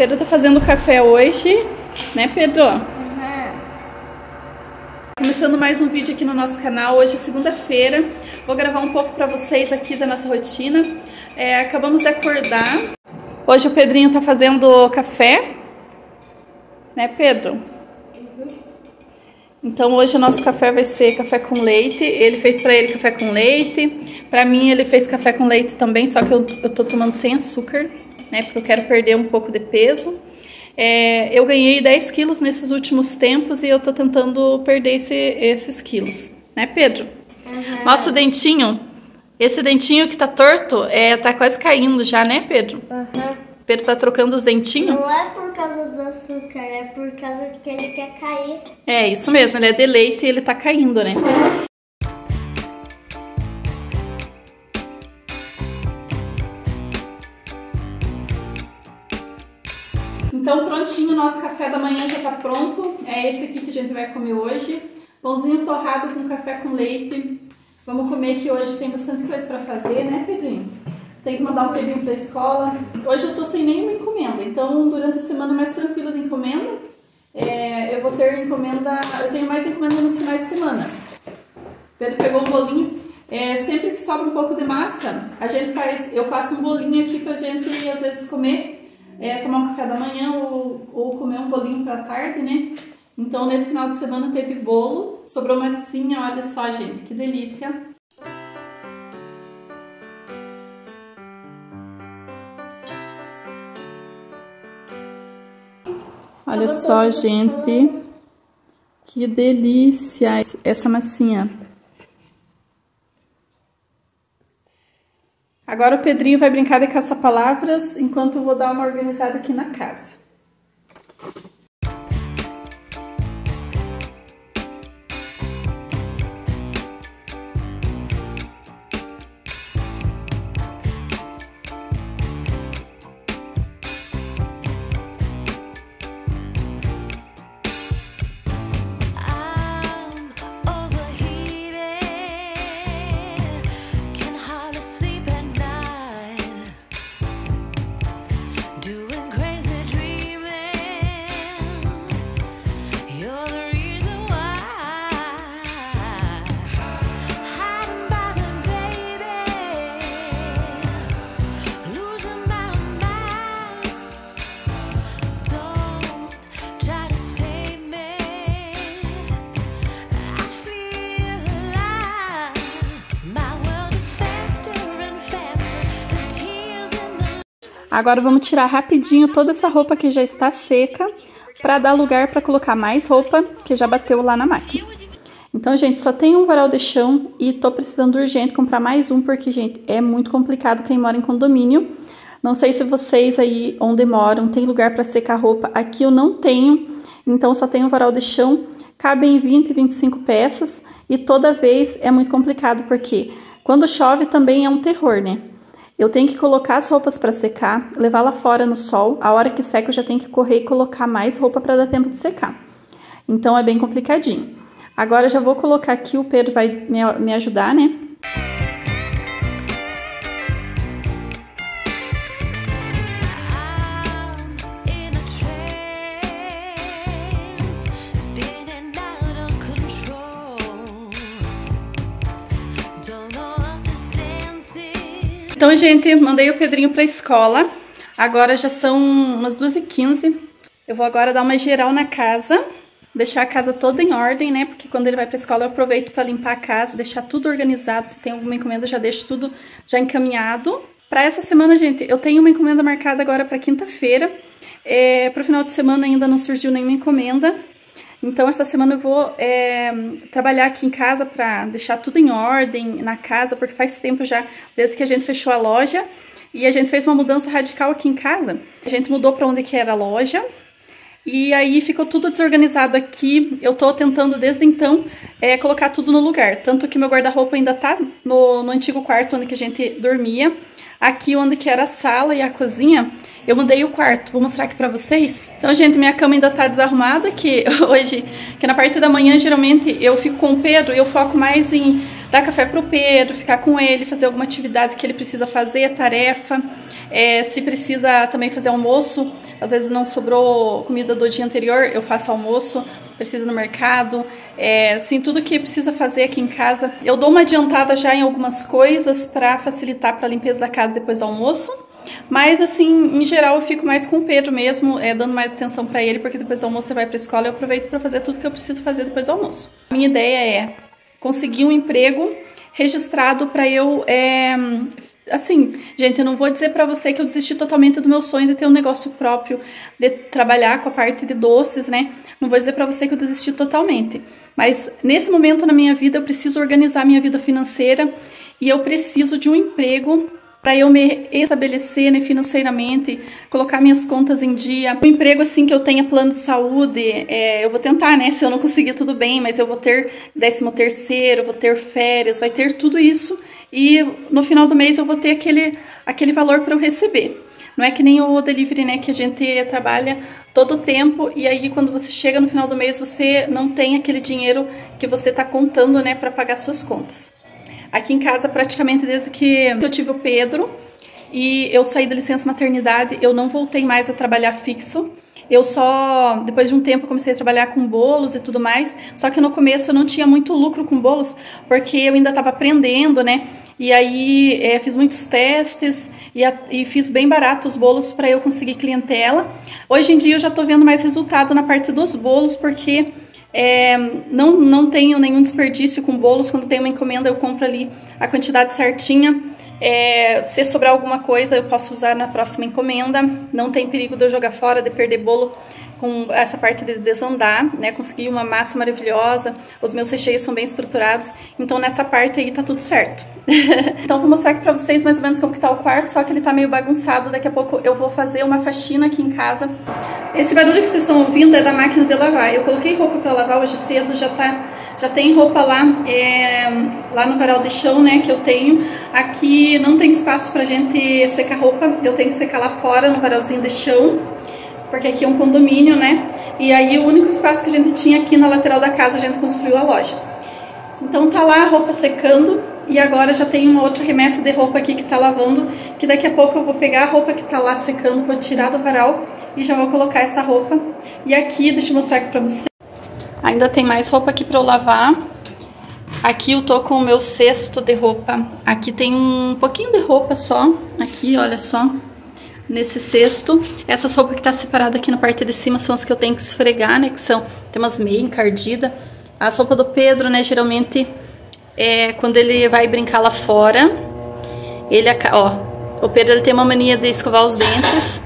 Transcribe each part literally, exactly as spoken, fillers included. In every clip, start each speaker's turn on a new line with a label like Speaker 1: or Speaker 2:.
Speaker 1: Pedro tá fazendo café hoje, né, Pedro?
Speaker 2: Uhum.
Speaker 1: Começando mais um vídeo aqui no nosso canal. Hoje é segunda-feira. Vou gravar um pouco pra vocês aqui da nossa rotina. É, acabamos de acordar. Hoje o Pedrinho tá fazendo café, né, Pedro?
Speaker 2: Uhum.
Speaker 1: Então hoje o nosso café vai ser café com leite. Ele fez pra ele café com leite. Pra mim ele fez café com leite também, só que eu, eu tô tomando sem açúcar, né? Porque eu quero perder um pouco de peso. É, eu ganhei dez quilos nesses últimos tempos e eu tô tentando perder esse, esses quilos, né, Pedro?
Speaker 2: Uhum.
Speaker 1: Nosso dentinho, esse dentinho que tá torto, é, tá quase caindo já, né, Pedro?
Speaker 2: Uhum.
Speaker 1: Pedro tá trocando os dentinhos.
Speaker 2: Não é por causa do açúcar, é por causa que ele quer cair.
Speaker 1: É, isso mesmo, ele é de leite e ele tá caindo, né? Então prontinho, o nosso café da manhã já tá pronto. É esse aqui que a gente vai comer hoje. Pãozinho torrado com café com leite. Vamos comer que hoje tem bastante coisa pra fazer, né, Pedrinho? Tem que mandar o Pedrinho pra escola. Hoje eu tô sem nenhuma encomenda, então durante a semana é mais tranquila de encomenda. É, eu vou ter encomenda, eu tenho mais encomenda nos finais de semana. Pedro pegou um bolinho. É, sempre que sobra um pouco de massa, a gente faz, eu faço um bolinho aqui pra gente às vezes comer. É, tomar um café da manhã ou, ou comer um bolinho pra tarde, né? Então, nesse final de semana teve bolo, sobrou massinha, olha só, gente, que delícia. Olha só, gente, que delícia essa massinha. Agora o Pedrinho vai brincar de caça-palavras, enquanto eu vou dar uma organizada aqui na casa. Agora vamos tirar rapidinho toda essa roupa que já está seca para dar lugar para colocar mais roupa que já bateu lá na máquina. Então, gente, só tem um varal de chão e tô precisando urgente comprar mais um porque, gente, é muito complicado quem mora em condomínio. Não sei se vocês aí onde moram tem lugar para secar roupa. Aqui eu não tenho, então só tenho um varal de chão. Cabem vinte, vinte e cinco peças e toda vez é muito complicado porque quando chove também é um terror, né? Eu tenho que colocar as roupas para secar, levar lá fora no sol. A hora que seca eu já tenho que correr e colocar mais roupa para dar tempo de secar. Então é bem complicadinho. Agora já vou colocar aqui, o Pedro vai me, me ajudar, né? Então, gente, mandei o Pedrinho pra escola. Agora já são umas duas e quinze. Eu vou agora dar uma geral na casa. Deixar a casa toda em ordem, né? Porque quando ele vai pra escola eu aproveito pra limpar a casa, deixar tudo organizado. Se tem alguma encomenda eu já deixo tudo já encaminhado. Pra essa semana, gente, eu tenho uma encomenda marcada agora pra quinta-feira. É, pro final de semana ainda não surgiu nenhuma encomenda. Então, essa semana eu vou é, trabalhar aqui em casa para deixar tudo em ordem na casa, porque faz tempo já, desde que a gente fechou a loja, e a gente fez uma mudança radical aqui em casa. A gente mudou para onde que era a loja, e aí ficou tudo desorganizado aqui. Eu tô tentando, desde então, é, colocar tudo no lugar. Tanto que meu guarda-roupa ainda tá no, no antigo quarto onde que a gente dormia. Aqui onde que era a sala e a cozinha, eu mudei o quarto. Vou mostrar aqui pra vocês. Então, gente, minha cama ainda tá desarrumada, que hoje, que na parte da manhã, geralmente, eu fico com o Pedro e eu foco mais em dar café pro Pedro, ficar com ele, fazer alguma atividade que ele precisa fazer, tarefa. É, se precisa também fazer almoço, às vezes não sobrou comida do dia anterior, eu faço almoço, preciso ir no mercado, é, assim, tudo que precisa fazer aqui em casa. Eu dou uma adiantada já em algumas coisas para facilitar para a limpeza da casa depois do almoço. Mas, assim, em geral, eu fico mais com o Pedro mesmo, é, dando mais atenção para ele, porque depois do almoço ele vai para a escola e eu aproveito para fazer tudo que eu preciso fazer depois do almoço. A minha ideia é conseguir um emprego registrado para eu... É, assim, gente, eu não vou dizer pra você que eu desisti totalmente do meu sonho de ter um negócio próprio, de trabalhar com a parte de doces, né? Não vou dizer pra você que eu desisti totalmente. Mas nesse momento na minha vida eu preciso organizar minha vida financeira e eu preciso de um emprego para eu me estabelecer, né, financeiramente, colocar minhas contas em dia. Um emprego assim que eu tenha plano de saúde, é, eu vou tentar, né? Se eu não conseguir, tudo bem, mas eu vou ter décimo terceiro, vou ter férias, vai ter tudo isso. E no final do mês eu vou ter aquele, aquele valor para eu receber. Não é que nem o delivery, né, que a gente trabalha todo o tempo e aí quando você chega no final do mês você não tem aquele dinheiro que você está contando, né, para pagar suas contas. Aqui em casa, praticamente desde que eu tive o Pedro e eu saí da licença maternidade, eu não voltei mais a trabalhar fixo. Eu só, depois de um tempo, comecei a trabalhar com bolos e tudo mais. Só que no começo eu não tinha muito lucro com bolos, porque eu ainda estava aprendendo, né? E aí é, fiz muitos testes e, a, e fiz bem barato os bolos para eu conseguir clientela. Hoje em dia eu já estou vendo mais resultado na parte dos bolos, porque é, não, não tenho nenhum desperdício com bolos. Quando tem uma encomenda eu compro ali a quantidade certinha. É, se sobrar alguma coisa eu posso usar na próxima encomenda. Não tem perigo de eu jogar fora, de perder bolo com essa parte de desandar, né? Consegui uma massa maravilhosa, os meus recheios são bem estruturados, então nessa parte aí tá tudo certo. Então vou mostrar aqui pra vocês mais ou menos como que tá o quarto, só que ele tá meio bagunçado. Daqui a pouco eu vou fazer uma faxina aqui em casa. Esse barulho que vocês estão ouvindo é da máquina de lavar. Eu coloquei roupa pra lavar hoje cedo, já tá... Já tem roupa lá, é, lá no varal de chão, né, que eu tenho. Aqui não tem espaço pra gente secar roupa, eu tenho que secar lá fora, no varalzinho de chão, porque aqui é um condomínio, né, e aí o único espaço que a gente tinha aqui na lateral da casa, a gente construiu a loja. Então tá lá a roupa secando, e agora já tem uma outra remessa de roupa aqui que tá lavando, que daqui a pouco eu vou pegar a roupa que tá lá secando, vou tirar do varal e já vou colocar essa roupa. E aqui, deixa eu mostrar aqui pra vocês. Ainda tem mais roupa aqui pra eu lavar. Aqui eu tô com o meu cesto de roupa. Aqui tem um pouquinho de roupa só. Aqui, olha só. Nesse cesto. Essas roupas que tá separada aqui na parte de cima são as que eu tenho que esfregar, né? Que são, tem umas meia encardida. As roupas do Pedro, né? Geralmente, é, quando ele vai brincar lá fora, ele, ó, o Pedro ele tem uma mania de escovar os dentes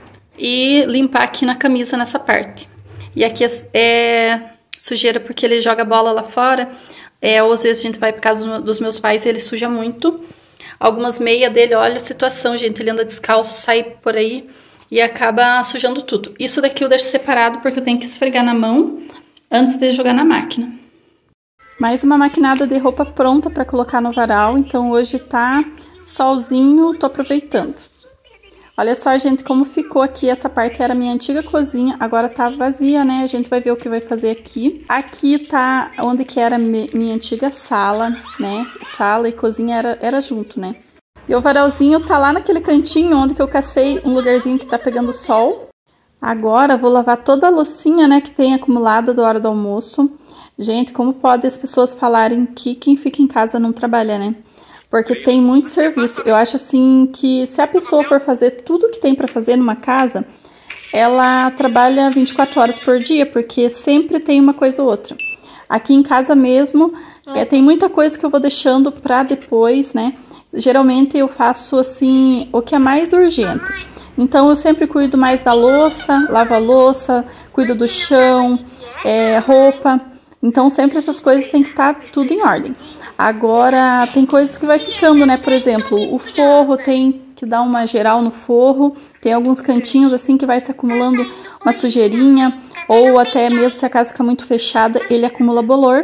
Speaker 1: e limpar aqui na camisa, nessa parte. E aqui é sujeira porque ele joga bola lá fora, é, ou às vezes a gente vai para casa dos meus pais e ele suja muito. Algumas meias dele, olha a situação, gente, ele anda descalço, sai por aí e acaba sujando tudo. Isso daqui eu deixo separado porque eu tenho que esfregar na mão antes de jogar na máquina. Mais uma maquinada de roupa pronta para colocar no varal, então hoje tá solzinho, tô aproveitando. Olha só, gente, como ficou aqui. Essa parte era minha antiga cozinha, agora tá vazia, né? A gente vai ver o que vai fazer aqui. Aqui tá onde que era minha antiga sala, né? Sala e cozinha era, era junto, né? E o varalzinho tá lá naquele cantinho onde que eu cacei um lugarzinho que tá pegando sol. Agora vou lavar toda a loucinha, né, que tem acumulada da hora do almoço. Gente, como pode as pessoas falarem que quem fica em casa não trabalha, né? Porque tem muito serviço. Eu acho assim que se a pessoa for fazer tudo que tem para fazer numa casa, ela trabalha vinte e quatro horas por dia, porque sempre tem uma coisa ou outra. Aqui em casa mesmo, é, tem muita coisa que eu vou deixando para depois, né? Geralmente eu faço assim o que é mais urgente. Então eu sempre cuido mais da louça, lavo a louça, cuido do chão, é, roupa. Então sempre essas coisas tem que estar tudo em ordem. Agora, tem coisas que vai ficando, né? Por exemplo, o forro tem que dar uma geral no forro. Tem alguns cantinhos assim que vai se acumulando uma sujeirinha. Ou até mesmo se a casa fica muito fechada, ele acumula bolor.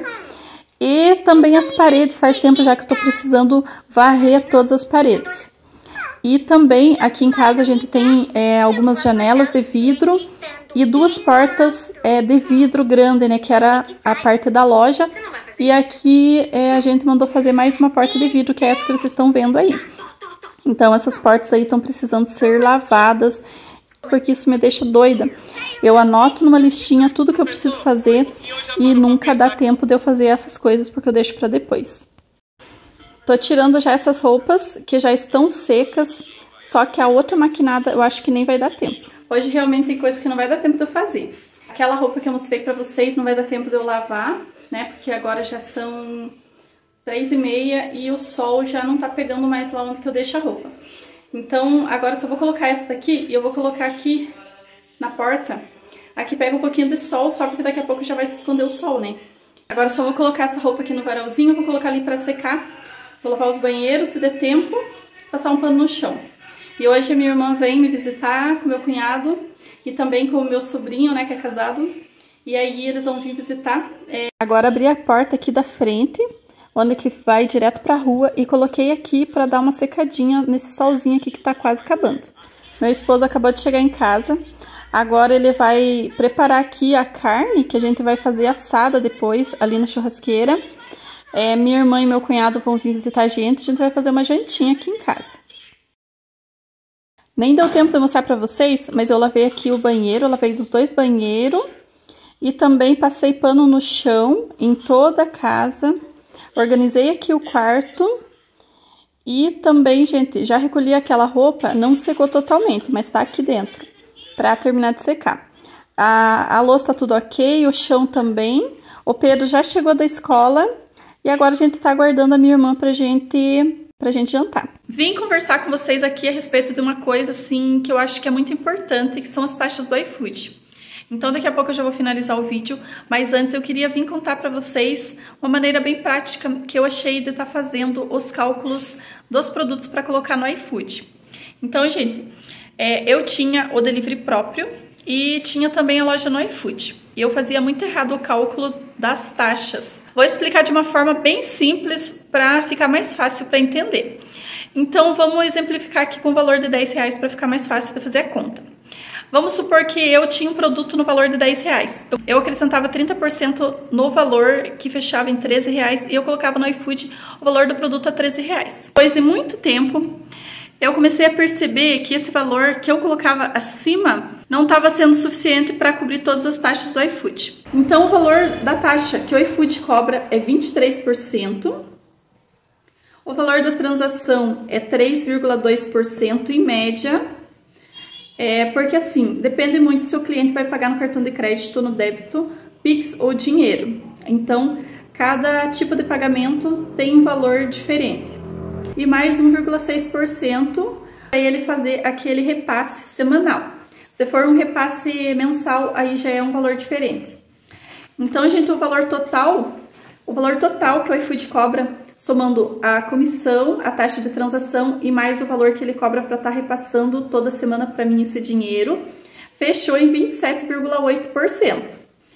Speaker 1: E também as paredes, faz tempo já que eu tô precisando varrer todas as paredes. E também aqui em casa a gente tem é, algumas janelas de vidro e duas portas é, de vidro grande, né? Que era a parte da loja. E aqui é, a gente mandou fazer mais uma porta de vidro, que é essa que vocês estão vendo aí. Então, essas portas aí estão precisando ser lavadas, porque isso me deixa doida. Eu anoto numa listinha tudo que eu preciso fazer e nunca dá tempo de eu fazer essas coisas, porque eu deixo para depois. Tô tirando já essas roupas, que já estão secas, só que a outra maquinada eu acho que nem vai dar tempo. Hoje realmente tem coisa que não vai dar tempo de eu fazer. Aquela roupa que eu mostrei pra vocês não vai dar tempo de eu lavar, né? Porque agora já são três e meia e o sol já não tá pegando mais lá onde que eu deixo a roupa. Então, agora eu só vou colocar essa daqui e eu vou colocar aqui na porta. Aqui pega um pouquinho de sol, só porque daqui a pouco já vai se esconder o sol, né? Agora só vou colocar essa roupa aqui no varalzinho, vou colocar ali pra secar. Vou lavar os banheiros, se der tempo, passar um pano no chão. E hoje a minha irmã vem me visitar com meu cunhado e também com o meu sobrinho, né, que é casado. E aí eles vão vir visitar. É... Agora abri a porta aqui da frente, onde que vai direto pra rua, e coloquei aqui pra dar uma secadinha nesse solzinho aqui que tá quase acabando. Meu esposo acabou de chegar em casa. Agora ele vai preparar aqui a carne, que a gente vai fazer assada depois, ali na churrasqueira. É, minha irmã e meu cunhado vão vir visitar a gente, a gente vai fazer uma jantinha aqui em casa. Nem deu tempo de mostrar pra vocês, mas eu lavei aqui o banheiro, eu lavei dos dois banheiros. E também passei pano no chão, em toda a casa. Organizei aqui o quarto. E também, gente, já recolhi aquela roupa, não secou totalmente, mas tá aqui dentro, pra terminar de secar. A, a louça tá tudo ok, o chão também. O Pedro já chegou da escola e agora a gente tá aguardando a minha irmã pra gente... pra gente jantar. Vim conversar com vocês aqui a respeito de uma coisa, assim, que eu acho que é muito importante, que são as taxas do iFood. Então, daqui a pouco eu já vou finalizar o vídeo, mas antes eu queria vir contar pra vocês uma maneira bem prática que eu achei de estar fazendo os cálculos dos produtos para colocar no iFood. Então, gente, é, eu tinha o delivery próprio e tinha também a loja no iFood. E eu fazia muito errado o cálculo das taxas. Vou explicar de uma forma bem simples para ficar mais fácil para entender. Então, vamos exemplificar aqui com o valor de dez reais para ficar mais fácil de fazer a conta. Vamos supor que eu tinha um produto no valor de dez reais. Eu acrescentava trinta por cento no valor que fechava em treze reais e eu colocava no iFood o valor do produto a treze reais. Depois de muito tempo, eu comecei a perceber que esse valor que eu colocava acima não estava sendo suficiente para cobrir todas as taxas do iFood. Então, o valor da taxa que o iFood cobra é vinte e três por cento. O valor da transação é três vírgula dois por cento em média. É porque assim, depende muito se o cliente vai pagar no cartão de crédito, no débito, Pix ou dinheiro. Então, cada tipo de pagamento tem um valor diferente. E mais um vírgula seis por cento para ele fazer aquele repasse semanal. Se for um repasse mensal, aí já é um valor diferente. Então, gente, o valor total, o valor total que o iFood cobra, somando a comissão, a taxa de transação e mais o valor que ele cobra para estar repassando toda semana para mim esse dinheiro, fechou em vinte e sete vírgula oito por cento.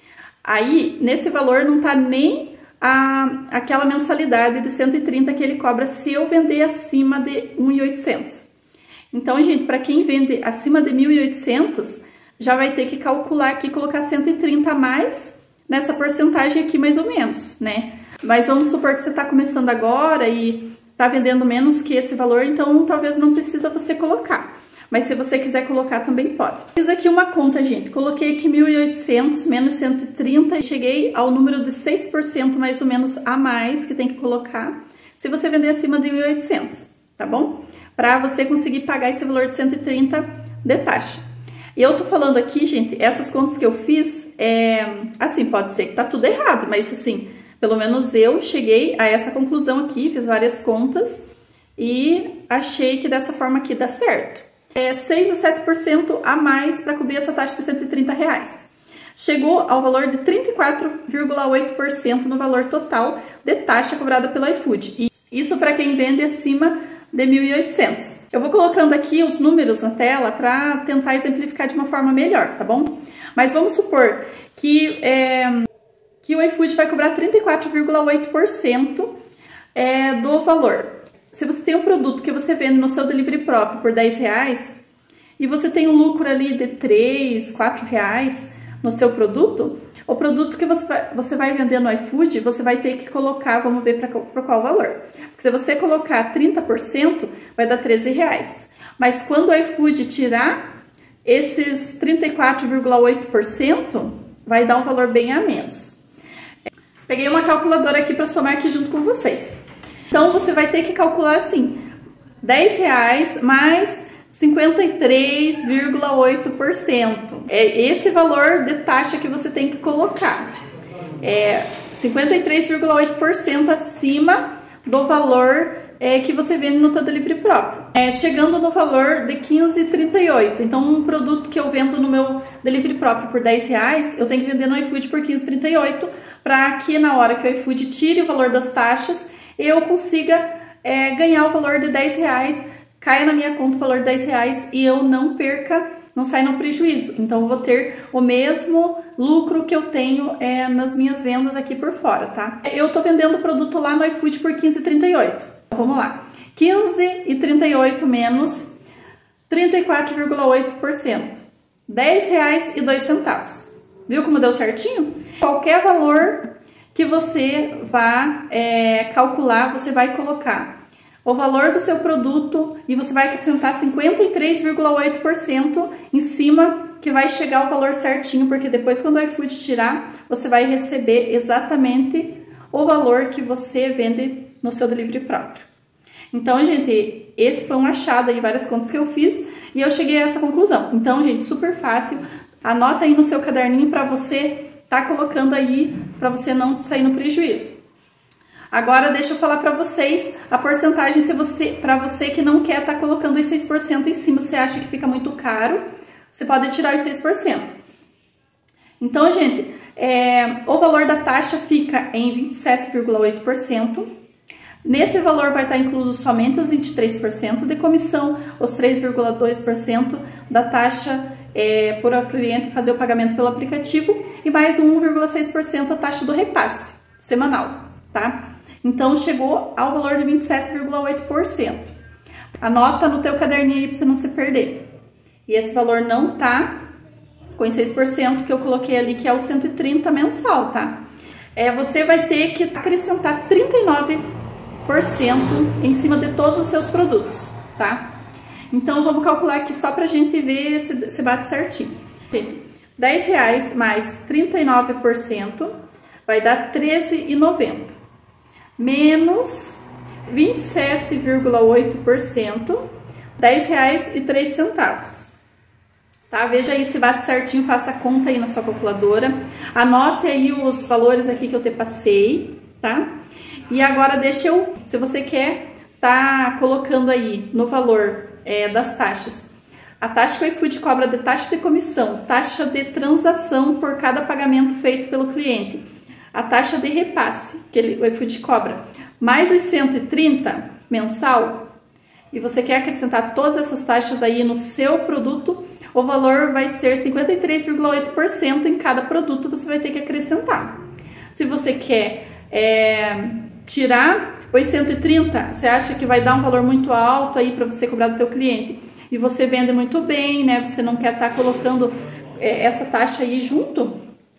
Speaker 1: Aí, nesse valor não tá nem a, aquela mensalidade de cento e trinta que ele cobra se eu vender acima de mil e oitocentos. Então, gente, para quem vende acima de mil e oitocentos, já vai ter que calcular aqui, colocar cento e trinta a mais nessa porcentagem aqui mais ou menos, né? Mas vamos supor que você está começando agora e está vendendo menos que esse valor, então talvez não precisa você colocar. Mas se você quiser colocar, também pode. Fiz aqui uma conta, gente. Coloquei aqui mil e oitocentos menos cento e trinta e cheguei ao número de seis por cento mais ou menos a mais que tem que colocar se você vender acima de mil e oitocentos, tá bom? Para você conseguir pagar esse valor de cento e trinta de taxa. E eu tô falando aqui, gente, essas contas que eu fiz, é... assim, pode ser que tá tudo errado, mas assim... Pelo menos eu cheguei a essa conclusão aqui, fiz várias contas e achei que dessa forma aqui dá certo. É seis a sete por cento a mais para cobrir essa taxa de cento e trinta reais. Chegou ao valor de trinta e quatro vírgula oito por cento no valor total de taxa cobrada pelo iFood. E isso para quem vende acima de mil e oitocentos. Eu vou colocando aqui os números na tela para tentar exemplificar de uma forma melhor, tá bom? Mas vamos supor que... É... que o iFood vai cobrar trinta e quatro vírgula oito por cento é, do valor. Se você tem um produto que você vende no seu delivery próprio por dez reais e você tem um lucro ali de três, quatro reais no seu produto, o produto que você vai, você vai vender no iFood, você vai ter que colocar, vamos ver para qual valor. Porque se você colocar trinta por cento, vai dar treze reais. Mas quando o iFood tirar esses trinta e quatro vírgula oito por cento, vai dar um valor bem a menos. Peguei uma calculadora aqui para somar aqui junto com vocês. Então, você vai ter que calcular assim, dez reais mais cinquenta e três vírgula oito por cento. É esse valor de taxa que você tem que colocar. É cinquenta e três vírgula oito por cento acima do valor é, que você vende no teu delivery próprio. É, chegando no valor de quinze reais e trinta e oito centavos. Então, um produto que eu vendo no meu delivery próprio por dez reais, eu tenho que vender no iFood por quinze reais e trinta e oito centavos, para que na hora que o iFood tire o valor das taxas, eu consiga é, ganhar o valor de dez reais, caia na minha conta o valor de dez reais e eu não perca, não saia no prejuízo. Então, eu vou ter o mesmo lucro que eu tenho é, nas minhas vendas aqui por fora, tá? Eu tô vendendo o produto lá no iFood por quinze reais e trinta e oito centavos. Vamos lá. quinze reais e trinta e oito centavos menos trinta e quatro vírgula oito por cento. dez reais e dois centavos. Viu como deu certinho? Qualquer valor que você vá é, calcular, você vai colocar o valor do seu produto e você vai acrescentar cinquenta e três vírgula oito por cento em cima, que vai chegar o valor certinho, porque depois quando o iFood tirar, você vai receber exatamente o valor que você vende no seu delivery próprio. Então, gente, esse foi um achado aí, várias contas que eu fiz e eu cheguei a essa conclusão. Então, gente, super fácil. Anota aí no seu caderninho para você tá colocando aí, para você não sair no prejuízo. Agora, deixa eu falar para vocês a porcentagem, se você, para você que não quer estar tá colocando os seis por cento em cima, você acha que fica muito caro, você pode tirar os seis por cento. Então, gente, é, o valor da taxa fica em vinte e sete vírgula oito por cento. Nesse valor vai estar incluso somente os vinte e três por cento de comissão, os três vírgula dois por cento da taxa é, por o cliente fazer o pagamento pelo aplicativo e mais um vírgula seis por cento a taxa do repasse semanal, tá? Então, chegou ao valor de vinte e sete vírgula oito por cento. Anota no teu caderninho aí para você não se perder. E esse valor não tá com os seis por cento que eu coloquei ali, que é o cento e trinta mensal, tá? É, você vai ter que acrescentar trinta e nove por cento em cima de todos os seus produtos, tá? Então, vamos calcular aqui só pra gente ver se, se bate certinho. dez reais mais trinta e nove por cento vai dar treze reais e noventa centavos. Menos vinte e sete vírgula oito por cento, dez reais e três centavos. Tá? Veja aí se bate certinho, faça a conta aí na sua calculadora. Anote aí os valores aqui que eu te passei, tá? E agora deixa eu, se você quer tá colocando aí no valor é, das taxas, a taxa que o iFood cobra de taxa de comissão, taxa de transação por cada pagamento feito pelo cliente, a taxa de repasse que ele, o iFood cobra, mais os cento e trinta mensal, e você quer acrescentar todas essas taxas aí no seu produto, o valor vai ser cinquenta e três vírgula oito por cento em cada produto, você vai ter que acrescentar. Se você quer é, tirar os cento e trinta, você acha que vai dar um valor muito alto aí para você cobrar do teu cliente, e você vende muito bem, né? Você não quer estar tá colocando é, essa taxa aí junto,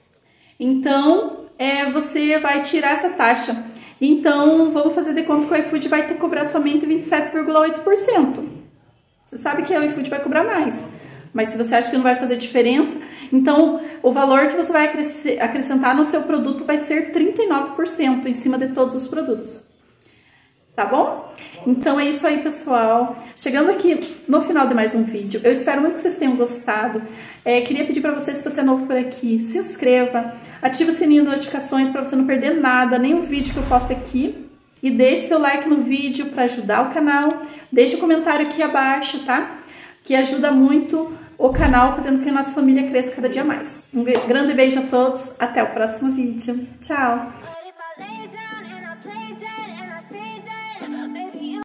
Speaker 1: então é, você vai tirar essa taxa. Então, vamos fazer de conta que o iFood vai ter que cobrar somente vinte e sete vírgula oito por cento. Você sabe que o iFood vai cobrar mais, mas se você acha que não vai fazer diferença, então o valor que você vai acrescentar no seu produto vai ser trinta e nove por cento em cima de todos os produtos. Tá bom? Então é isso aí, pessoal. Chegando aqui no final de mais um vídeo, eu espero muito que vocês tenham gostado. É, queria pedir para vocês, se você é novo por aqui, se inscreva, ative o sininho de notificações para você não perder nada, nenhum vídeo que eu posto aqui. E deixe seu like no vídeo para ajudar o canal. Deixe um comentário aqui abaixo, tá? Que ajuda muito o canal, fazendo com que a nossa família cresça cada dia mais. Um grande beijo a todos, até o próximo vídeo. Tchau!